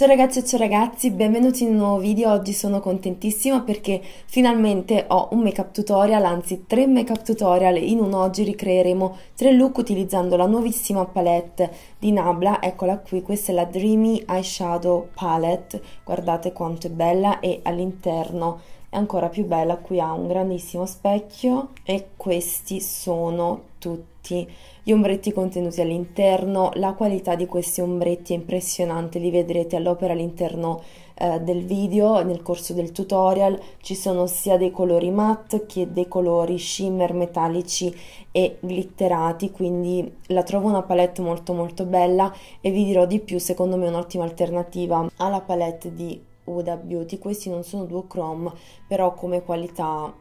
Ciao ragazzi e ciao ragazzi, benvenuti in un nuovo video. Oggi sono contentissima perché finalmente ho un make up tutorial, anzi 3 make up tutorial in uno. Oggi ricreeremo 3 look utilizzando la nuovissima palette di Nabla. Eccola qui, questa è la Dreamy Eyeshadow Palette, guardate quanto è bella e all'interno è ancora più bella. Qui ha un grandissimo specchio e questi sono tutti gli ombretti contenuti all'interno. La qualità di questi ombretti è impressionante, li vedrete all'opera all'interno del video, nel corso del tutorial. Ci sono sia dei colori matte che dei colori shimmer metallici e glitterati, quindi la trovo una palette molto bella e vi dirò di più. Secondo me è un'ottima alternativa alla palette di Huda Beauty. Questi non sono duochrome, però come qualità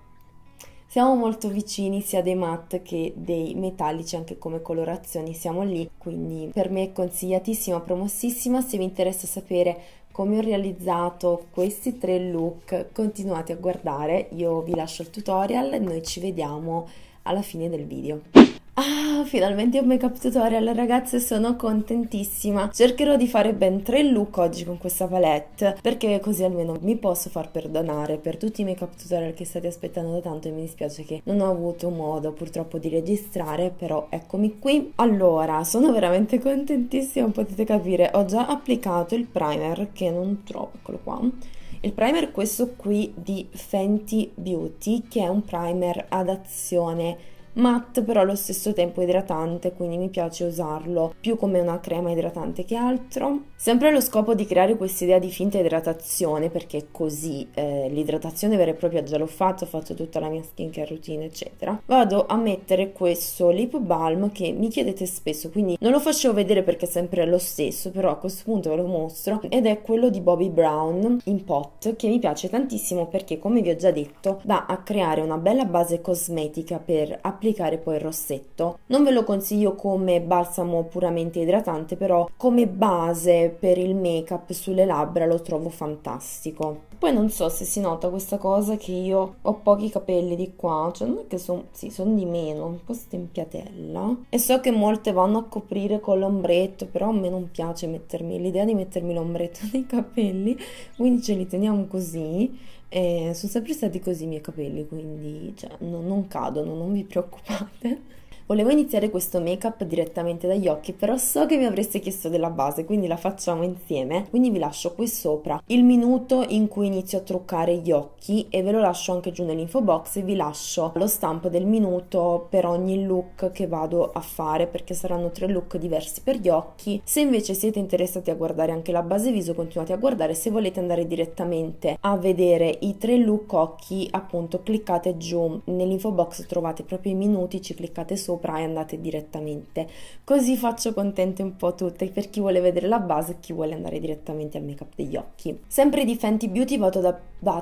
siamo molto vicini sia dei matte che dei metallici, anche come colorazioni siamo lì, quindi per me è consigliatissima, promossissima. Se vi interessa sapere come ho realizzato questi 3 look, continuate a guardare, io vi lascio il tutorial e noi ci vediamo alla fine del video. Finalmente un make up tutorial ragazze, sono contentissima. Cercherò di fare ben 3 look oggi con questa palette, perché così almeno mi posso far perdonare per tutti i make up tutorial che state aspettando da tanto, e mi dispiace che non ho avuto modo purtroppo di registrare, però eccomi qui. Allora, sono veramente contentissima, potete capire, ho già applicato il primer che non trovo, eccolo qua. Il primer, questo qui di Fenty Beauty, che è un primer ad azione matte però allo stesso tempo idratante, quindi mi piace usarlo più come una crema idratante che altro, sempre allo scopo di creare quest'idea di finta idratazione, perché così l'idratazione vera e propria già l'ho fatto, ho fatto tutta la mia skincare routine eccetera. Vado a mettere questo lip balm che mi chiedete spesso, quindi non lo facevo vedere perché è sempre lo stesso, però a questo punto ve lo mostro, ed è quello di Bobbi Brown in pot, che mi piace tantissimo perché, come vi ho già detto, va a creare una bella base cosmetica per applicare poi il rossetto. Non ve lo consiglio come balsamo puramente idratante, però come base per il make up sulle labbra lo trovo fantastico. Poi non so se si nota questa cosa che io ho pochi capelli di qua, cioè non è che sono, sì, sono di meno, un po' stempiatella, e so che molte vanno a coprire con l'ombretto, però a me non piace mettermi l'idea di mettermi l'ombretto nei capelli, quindi ce li teniamo così. Sono sempre stati così i miei capelli, quindi cioè, non cadono, non vi preoccupate. Volevo iniziare questo make up direttamente dagli occhi, però so che mi avreste chiesto della base, quindi la facciamo insieme. Quindi vi lascio qui sopra il minuto in cui inizio a truccare gli occhi e ve lo lascio anche giù nell'info box, e vi lascio lo stampo del minuto per ogni look che vado a fare, perché saranno 3 look diversi per gli occhi. Se invece siete interessati a guardare anche la base viso, continuate a guardare. Se volete andare direttamente a vedere i 3 look occhi, appunto cliccate giù nell'info box, trovate proprio i minuti, ci cliccate sopra e andate direttamente, così faccio contente un po' tutte, per chi vuole vedere la base e chi vuole andare direttamente al make up degli occhi. Sempre di Fenty Beauty vado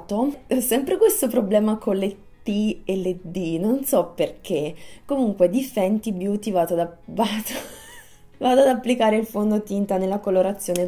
sempre questo problema con le T e le D, non so perché. Comunque di Fenty Beauty vado ad applicare il fondotinta nella colorazione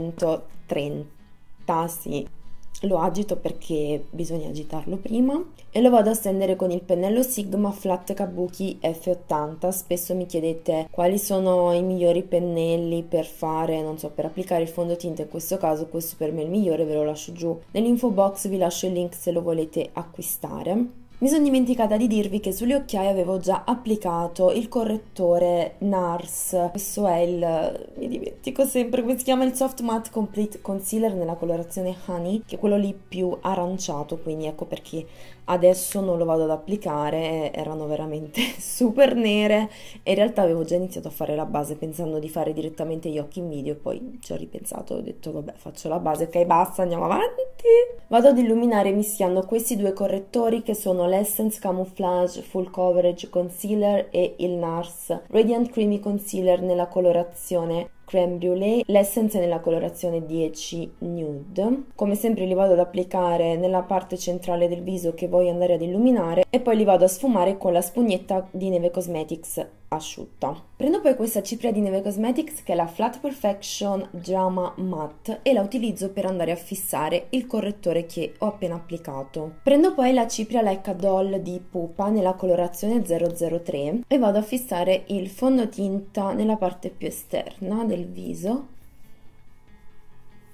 230, sì. Lo agito perché bisogna agitarlo prima, e lo vado a stendere con il pennello Sigma Flat Kabuki F80. Spesso mi chiedete quali sono i migliori pennelli per fare, non so, per applicare il fondotinta. In questo caso questo per me è il migliore, ve lo lascio giù nell'info box, vi lascio il link se lo volete acquistare. Mi sono dimenticata di dirvi che sulle occhiaie avevo già applicato il correttore NARS. Questo è mi dimentico sempre come si chiama, il Soft Matte Complete Concealer nella colorazione Honey, che è quello lì più aranciato, quindi ecco perché adesso non lo vado ad applicare, erano veramente super nere e in realtà avevo già iniziato a fare la base pensando di fare direttamente gli occhi in video, e poi ci ho ripensato, ho detto vabbè, faccio la base, ok basta, andiamo avanti. Vado ad illuminare mischiando questi 2 correttori che sono l'Essence Camouflage Full Coverage Concealer e il NARS Radiant Creamy Concealer nella colorazione Creme Brulee, l'Essence nella colorazione 10 Nude. Come sempre li vado ad applicare nella parte centrale del viso che voglio andare ad illuminare, e poi li vado a sfumare con la spugnetta di Neve Cosmetics asciutta. Prendo poi questa cipria di Neve Cosmetics che è la Flat Perfection Drama Matte e la utilizzo per andare a fissare il correttore che ho appena applicato. Prendo poi la cipria Like a Doll di Pupa nella colorazione 003 e vado a fissare il fondotinta nella parte più esterna del viso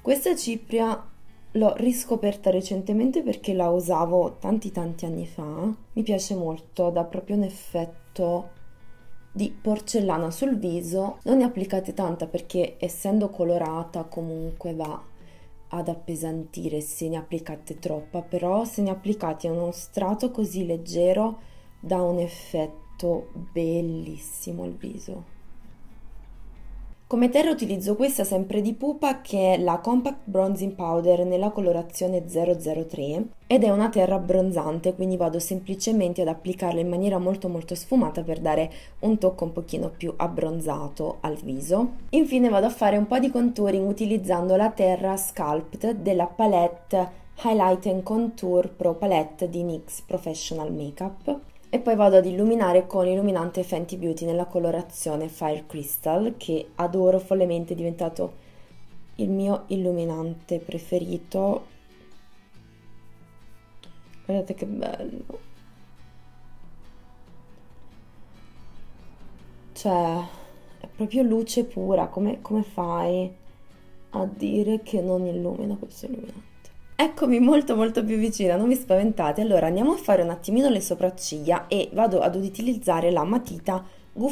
Questa cipria l'ho riscoperta recentemente perché la usavo tanti anni fa. Mi piace molto, dà proprio un effetto di porcellana sul viso. Non ne applicate tanta perché essendo colorata comunque va ad appesantire se ne applicate troppa, però se ne applicate uno strato così leggero dà un effetto bellissimo al viso. Come terra utilizzo questa sempre di Pupa che è la Compact Bronzing Powder nella colorazione 003 ed è una terra abbronzante, quindi vado semplicemente ad applicarla in maniera molto sfumata per dare un tocco un pochino più abbronzato al viso. Infine vado a fare un po' di contouring utilizzando la terra Sculpt della palette Highlight and Contour Pro Palette di NYX Professional Makeup. E poi vado ad illuminare con l'illuminante Fenty Beauty nella colorazione Fire Crystal, che adoro follemente, è diventato il mio illuminante preferito. Guardate che bello. Cioè, è proprio luce pura, come fai a dire che non illumina questo illuminante? Eccomi molto più vicina, non vi spaventate. Allora andiamo a fare un attimino le sopracciglia e vado ad utilizzare la matita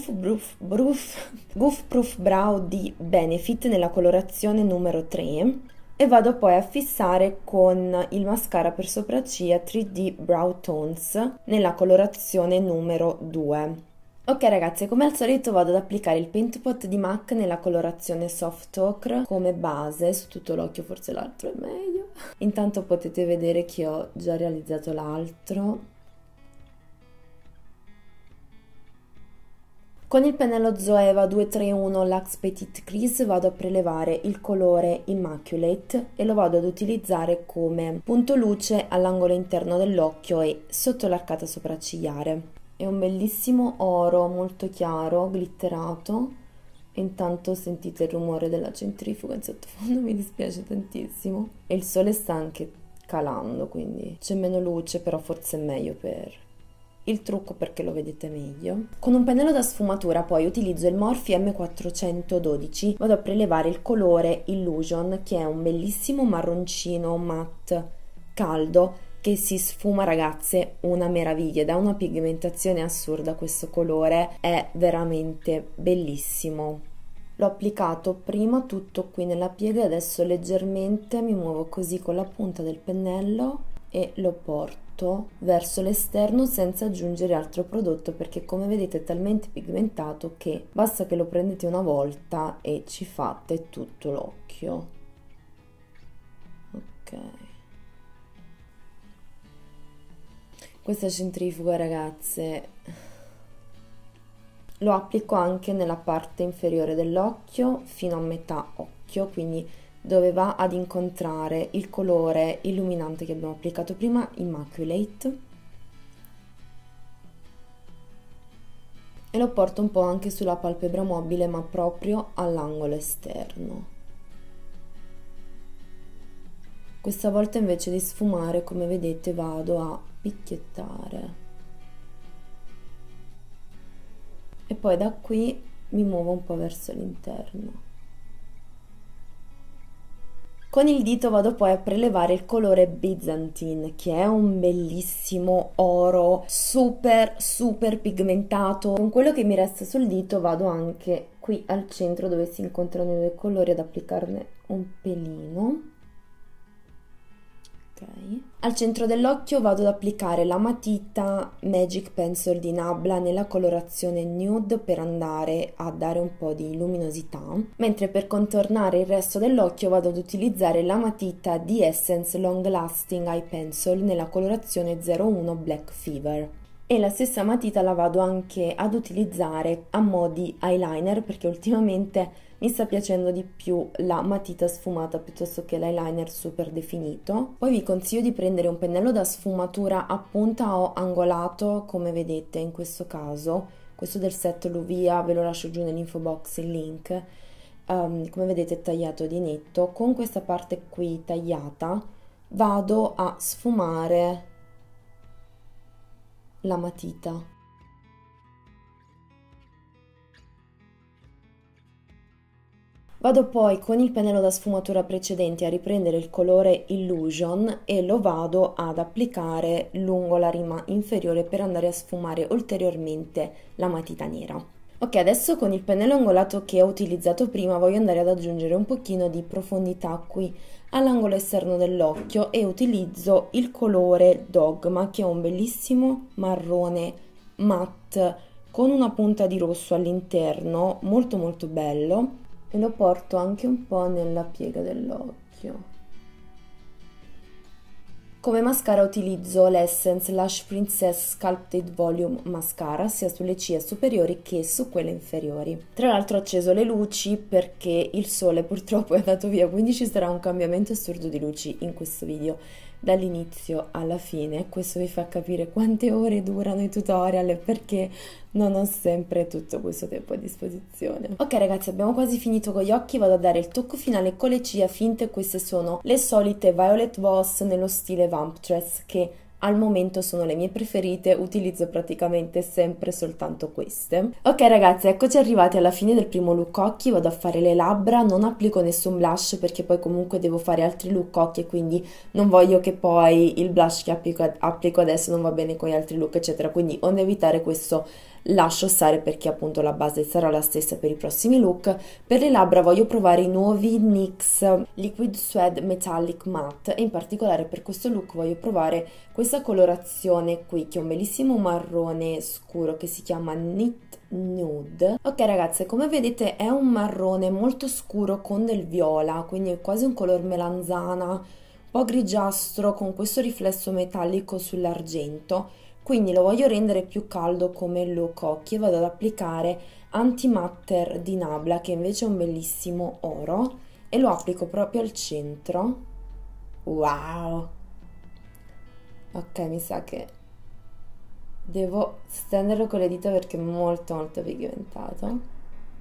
Goof Proof Brow di Benefit nella colorazione numero 3 e vado poi a fissare con il mascara per sopracciglia 3D Brow Tones nella colorazione numero 2. Ok ragazze, come al solito vado ad applicare il Paint Pot di MAC nella colorazione Soft Ochre come base su tutto l'occhio, forse l'altro è meglio. Intanto potete vedere che ho già realizzato l'altro. Con il pennello Zoeva 231 Luxe Petite Crease vado a prelevare il colore Immaculate e lo vado ad utilizzare come punto luce all'angolo interno dell'occhio e sotto l'arcata sopraccigliare. È un bellissimo oro molto chiaro, glitterato. E intanto sentite il rumore della centrifuga in sottofondo, mi dispiace tantissimo. E il sole sta anche calando, quindi c'è meno luce, però forse è meglio per il trucco perché lo vedete meglio. Con un pennello da sfumatura poi utilizzo il Morphe M412, vado a prelevare il colore Illusion che è un bellissimo marroncino matte caldo che si sfuma ragazze una meraviglia, dà una pigmentazione assurda questo colore, è veramente bellissimo. L'ho applicato prima tutto qui nella piega e adesso leggermente mi muovo così con la punta del pennello e lo porto verso l'esterno senza aggiungere altro prodotto perché come vedete è talmente pigmentato che basta che lo prendete una volta e ci fate tutto l'occhio. Ok. Questa centrifuga ragazze lo applico anche nella parte inferiore dell'occhio fino a metà occhio, quindi dove va ad incontrare il colore illuminante che abbiamo applicato prima, Immaculate, e lo porto un po' anche sulla palpebra mobile ma proprio all'angolo esterno. Questa volta invece di sfumare, come vedete, vado a picchiettare e poi da qui mi muovo un po' verso l'interno. Con il dito vado poi a prelevare il colore Byzantine che è un bellissimo oro super pigmentato. Con quello che mi resta sul dito vado anche qui al centro dove si incontrano i due colori ad applicarne un pelino. Okay. Al centro dell'occhio vado ad applicare la matita Magic Pencil di Nabla nella colorazione nude per andare a dare un po' di luminosità, mentre per contornare il resto dell'occhio vado ad utilizzare la matita di Essence Long Lasting Eye Pencil nella colorazione 01 Black Fever. E la stessa matita la vado anche ad utilizzare a mo' di eyeliner perché ultimamente mi sta piacendo di più la matita sfumata piuttosto che l'eyeliner super definito. Poi vi consiglio di prendere un pennello da sfumatura a punta o angolato come vedete in questo caso. Questo del set Luvia, ve lo lascio giù nell'info box il link. Come vedete è tagliato di netto. Con questa parte qui tagliata vado a sfumare la matita. Vado poi con il pennello da sfumatura precedente a riprendere il colore Illusion e lo vado ad applicare lungo la rima inferiore per andare a sfumare ulteriormente la matita nera. Ok, adesso con il pennello angolato che ho utilizzato prima voglio andare ad aggiungere un pochino di profondità qui all'angolo esterno dell'occhio e utilizzo il colore Dogma, che è un bellissimo marrone matte con una punta di rosso all'interno, molto molto bello, e lo porto anche un po' nella piega dell'occhio. Come mascara utilizzo l'Essence Lash Princess Sculpted Volume Mascara sia sulle ciglia superiori che su quelle inferiori. Tra l'altro ho acceso le luci perché il sole purtroppo è andato via, quindi ci sarà un cambiamento assurdo di luci in questo video dall'inizio alla fine. Questo vi fa capire quante ore durano i tutorial e perché non ho sempre tutto questo tempo a disposizione. Ok ragazzi, abbiamo quasi finito con gli occhi, vado a dare il tocco finale con le ciglia finte. Queste sono le solite Violet Voss nello stile Vamptress, che al momento sono le mie preferite, utilizzo praticamente sempre soltanto queste. Ok ragazzi, eccoci arrivati alla fine del primo look occhi, vado a fare le labbra, non applico nessun blush perché poi comunque devo fare altri look occhi e quindi non voglio che poi il blush che applico adesso non va bene con gli altri look eccetera, quindi onde evitare questo lascio stare perché appunto la base sarà la stessa per i prossimi look. Per le labbra voglio provare i nuovi NYX Liquid Suede Metallic Matte e in particolare per questo look voglio provare questa colorazione qui che è un bellissimo marrone scuro che si chiama Knit Nude. Ok ragazze, come vedete è un marrone molto scuro con del viola, quindi è quasi un color melanzana, un po' grigiastro con questo riflesso metallico sull'argento. Quindi lo voglio rendere più caldo come look occhi e vado ad applicare Antimatter di Nabla, che invece è un bellissimo oro, e lo applico proprio al centro. Wow! Ok, mi sa che devo stenderlo con le dita perché è molto molto pigmentato.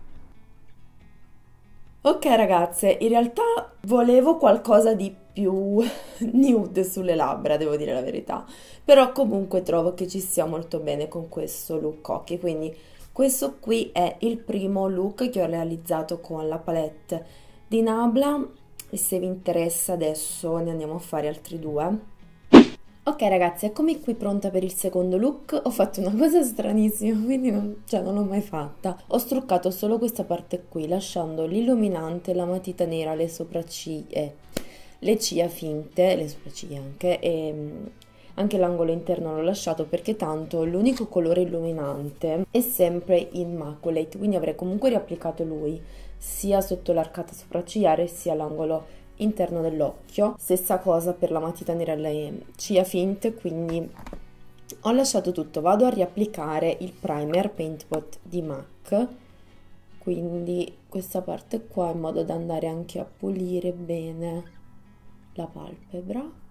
Ok ragazze, in realtà volevo qualcosa di più nude sulle labbra, devo dire la verità, però comunque trovo che ci sia molto bene con questo look occhi, quindi questo qui è il primo look che ho realizzato con la palette di Nabla e se vi interessa adesso ne andiamo a fare altri due. Ok ragazzi, eccomi qui pronta per il secondo look. Ho fatto una cosa stranissima, quindi non l'ho mai fatta. Ho struccato solo questa parte qui, lasciando l'illuminante, la matita nera, le sopracciglia, le ciglia finte, le sopracciglia anche, e anche l'angolo interno l'ho lasciato perché tanto l'unico colore illuminante è sempre Immaculate, quindi avrei comunque riapplicato lui sia sotto l'arcata sopraccigliare sia l'angolo interno dell'occhio. Stessa cosa per la matita nera e le ciglia finte, quindi ho lasciato tutto. Vado a riapplicare il primer Paint Pot di MAC, quindi questa parte qua in modo da andare anche a pulire bene la palpebra.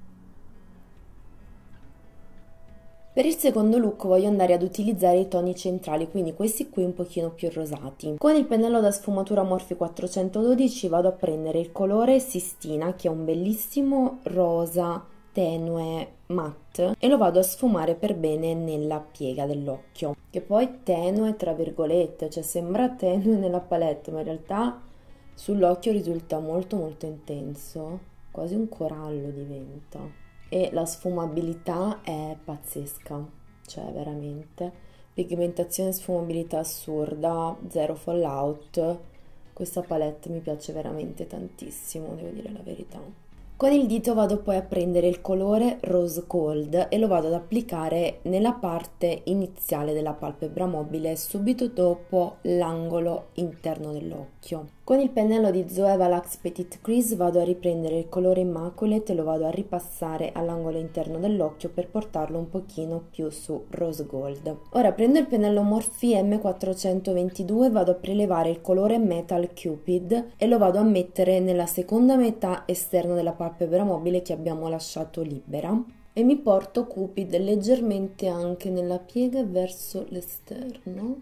Per il secondo look voglio andare ad utilizzare i toni centrali, quindi questi qui un pochino più rosati. Con il pennello da sfumatura Morphe 412 vado a prendere il colore Sistina, che è un bellissimo rosa tenue matte, e lo vado a sfumare per bene nella piega dell'occhio, che poi tenue tra virgolette, cioè sembra tenue nella palette, ma in realtà sull'occhio risulta molto molto intenso, quasi un corallo diventa. E la sfumabilità è pazzesca, cioè veramente pigmentazione e sfumabilità assurda, zero fallout. Questa palette mi piace veramente tantissimo, devo dire la verità. Con il dito vado poi a prendere il colore Rose Gold e lo vado ad applicare nella parte iniziale della palpebra mobile, subito dopo l'angolo interno dell'occhio. Con il pennello di Zoeva Luxe Petite Crease vado a riprendere il colore Immaculate e lo vado a ripassare all'angolo interno dell'occhio per portarlo un pochino più su Rose Gold. Ora prendo il pennello Morphe M422 e vado a prelevare il colore Metal Cupid e lo vado a mettere nella seconda metà esterna della palpebra mobile che abbiamo lasciato libera. E mi porto Cupid leggermente anche nella piega verso l'esterno.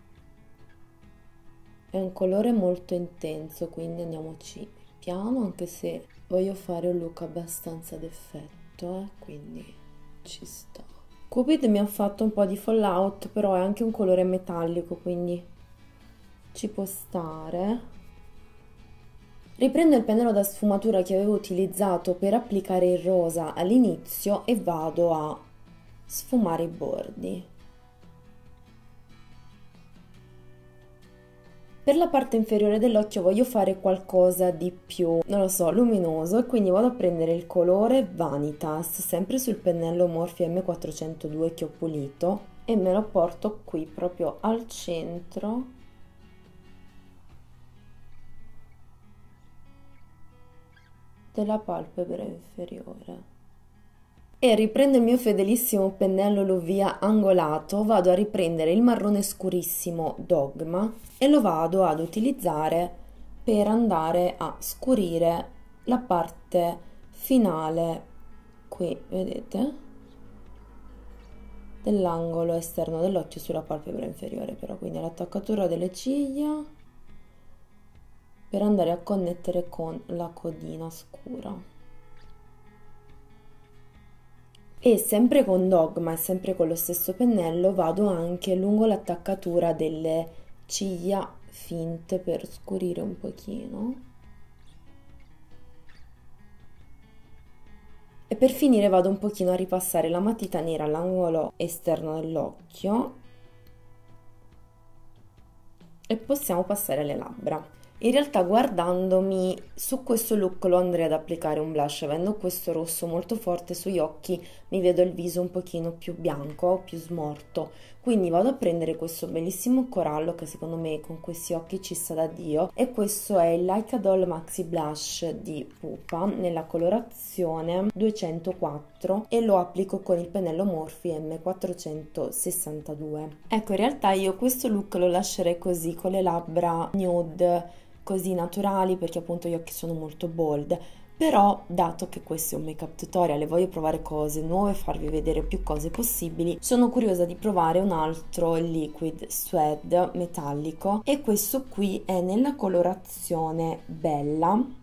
È un colore molto intenso, quindi andiamoci piano, anche se voglio fare un look abbastanza d'effetto, quindi ci sta. Cupid mi ha fatto un po' di fallout, però è anche un colore metallico, quindi ci può stare. Riprendo il pennello da sfumatura che avevo utilizzato per applicare il rosa all'inizio e vado a sfumare i bordi. Per la parte inferiore dell'occhio voglio fare qualcosa di più, non lo so, luminoso, e quindi vado a prendere il colore Vanitas, sempre sul pennello Morphe M402 che ho pulito, e me lo porto qui proprio al centro della palpebra inferiore. E riprendo il mio fedelissimo pennello Lovia angolato, vado a riprendere il marrone scurissimo Dogma e lo vado ad utilizzare per andare a scurire la parte finale, qui vedete, dell'angolo esterno dell'occhio sulla palpebra inferiore, però quindi l'attaccatura delle ciglia per andare a connettere con la codina scura. E sempre con Dogma e sempre con lo stesso pennello vado anche lungo l'attaccatura delle ciglia finte per scurire un pochino. E per finire vado un pochino a ripassare la matita nera all'angolo esterno dell'occhio e possiamo passare alle labbra. In realtà guardandomi su questo look lo andrei ad applicare un blush, avendo questo rosso molto forte sugli occhi mi vedo il viso un pochino più bianco, più smorto, quindi vado a prendere questo bellissimo corallo che secondo me con questi occhi ci sta da Dio, e questo è il Like a Doll Maxi Blush di Pupa nella colorazione 204 e lo applico con il pennello Morphe M462. Ecco, in realtà io questo look lo lascerei così, con le labbra nude così naturali, perché appunto gli occhi sono molto bold, però dato che questo è un make up tutorial e voglio provare cose nuove, farvi vedere più cose possibili, sono curiosa di provare un altro liquid suede metallico, e questo qui è nella colorazione Bella.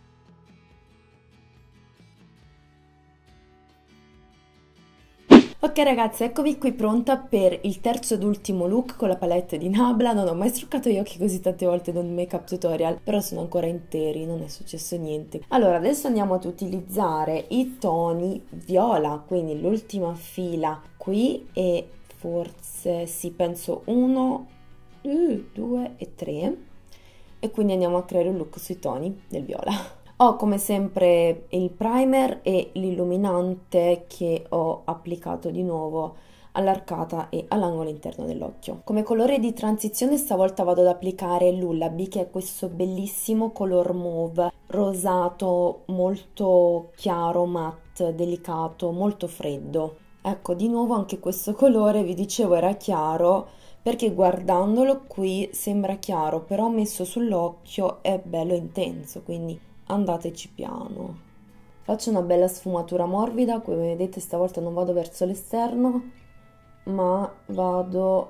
Ok ragazzi, eccomi qui pronta per il terzo ed ultimo look con la palette di Nabla. Non ho mai struccato gli occhi così tante volte in un make up tutorial, però sono ancora interi, non è successo niente. Allora, adesso andiamo ad utilizzare i toni viola, quindi l'ultima fila qui e forse sì, penso 1, 2 e 3, e quindi andiamo a creare un look sui toni del viola. Ho come sempre il primer e l'illuminante che ho applicato di nuovo all'arcata e all'angolo interno dell'occhio. Come colore di transizione stavolta vado ad applicare l'Ullaby, che è questo bellissimo color mauve rosato molto chiaro, matte, delicato, molto freddo. Ecco, di nuovo anche questo colore, vi dicevo, era chiaro perché guardandolo qui sembra chiaro, però messo sull'occhio è bello intenso, quindi andateci piano. Faccio una bella sfumatura morbida, come vedete stavolta non vado verso l'esterno, ma vado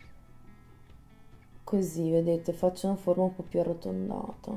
così, vedete, faccio una forma un po' più arrotondata,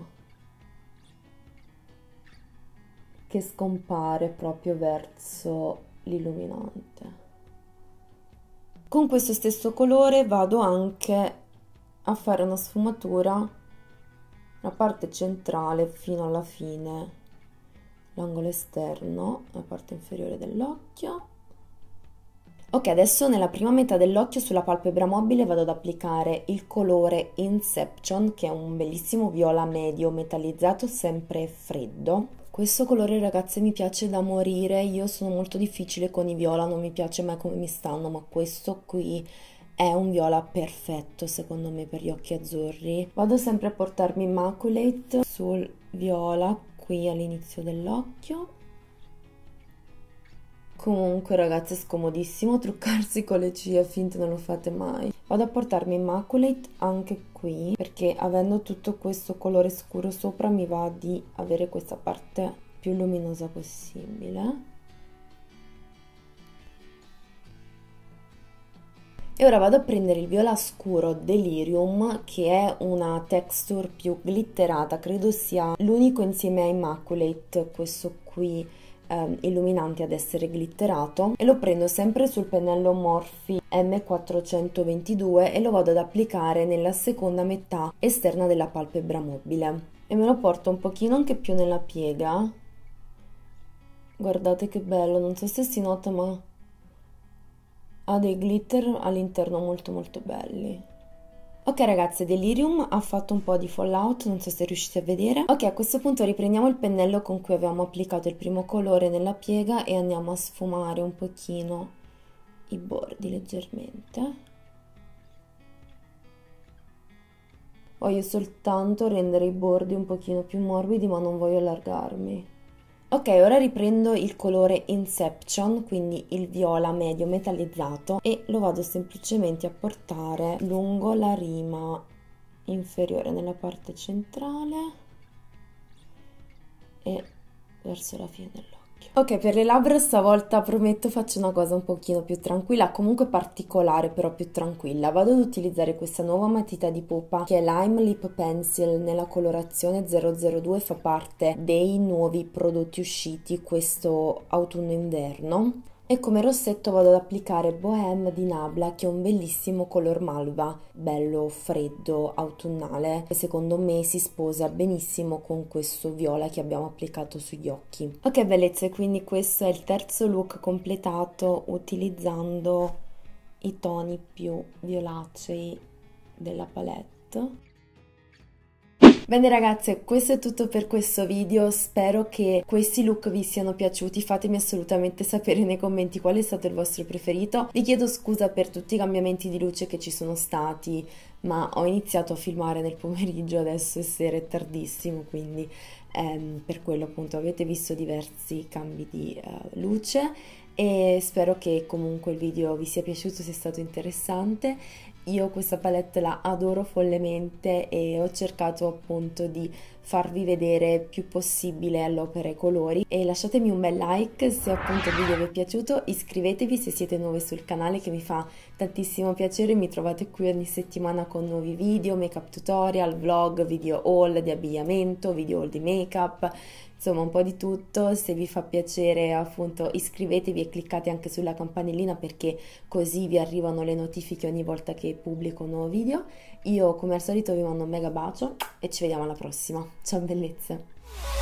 che scompare proprio verso l'illuminante. Con questo stesso colore vado anche a fare una sfumatura la parte centrale fino alla fine, l'angolo esterno, la parte inferiore dell'occhio. Ok, adesso nella prima metà dell'occhio sulla palpebra mobile vado ad applicare il colore Inception, che è un bellissimo viola medio metallizzato, sempre freddo. Questo colore ragazze mi piace da morire, io sono molto difficile con i viola, non mi piace mai come mi stanno, ma questo qui è un viola perfetto secondo me per gli occhi azzurri. Vado sempre a portarmi Immaculate sul viola qui all'inizio dell'occhio. Comunque ragazzi è scomodissimo truccarsi con le ciglia finte, non lo fate mai. Vado a portarmi Immaculate anche qui perché avendo tutto questo colore scuro sopra mi va di avere questa parte più luminosa possibile. E ora vado a prendere il viola scuro Delirium, che è una texture più glitterata, credo sia l'unico insieme a Immaculate, questo qui illuminante, ad essere glitterato, e lo prendo sempre sul pennello Morphe M422 e lo vado ad applicare nella seconda metà esterna della palpebra mobile. e me lo porto un pochino anche più nella piega. Guardate che bello, non so se si nota ma ha dei glitter all'interno molto molto belli. Ok ragazze, Delirium ha fatto un po' di fallout, non so se riuscite a vedere. Ok, a questo punto riprendiamo il pennello con cui avevamo applicato il primo colore nella piega e andiamo a sfumare un pochino i bordi leggermente. Voglio soltanto rendere i bordi un pochino più morbidi, ma non voglio allargarmi. Ok, ora riprendo il colore Inception, quindi il viola medio metallizzato, e lo vado semplicemente a portare lungo la rima inferiore nella parte centrale e verso la fine dell'occhio. Ok, per le labbra stavolta prometto faccio una cosa un pochino più tranquilla, comunque particolare però più tranquilla. Vado ad utilizzare questa nuova matita di pupa che è Lime Lip Pencil nella colorazione 002, fa parte dei nuovi prodotti usciti questo autunno-inverno. E come rossetto vado ad applicare Bohème di Nabla, che è un bellissimo color malva, bello freddo, autunnale, che secondo me si sposa benissimo con questo viola che abbiamo applicato sugli occhi. Ok bellezze, quindi questo è il terzo look completato utilizzando i toni più violacei della palette. Bene ragazze, questo è tutto per questo video, spero che questi look vi siano piaciuti, fatemi assolutamente sapere nei commenti qual è stato il vostro preferito. Vi chiedo scusa per tutti i cambiamenti di luce che ci sono stati, ma ho iniziato a filmare nel pomeriggio, adesso è sera, è tardissimo, quindi per quello appunto avete visto diversi cambi di luce e spero che comunque il video vi sia piaciuto, sia stato interessante. Io questa palette la adoro follemente e ho cercato appunto di farvi vedere più possibile all'opera i colori e lasciatemi un bel like se appunto il video vi è piaciuto, iscrivetevi se siete nuove sul canale che mi fa tantissimo piacere, mi trovate qui ogni settimana con nuovi video, make up tutorial, vlog, video haul di abbigliamento, video haul di make up, insomma un po' di tutto. Se vi fa piacere appunto iscrivetevi e cliccate anche sulla campanellina perché così vi arrivano le notifiche ogni volta che pubblico un nuovo video. Io come al solito vi mando un mega bacio e ci vediamo alla prossima. Ciao bellezze!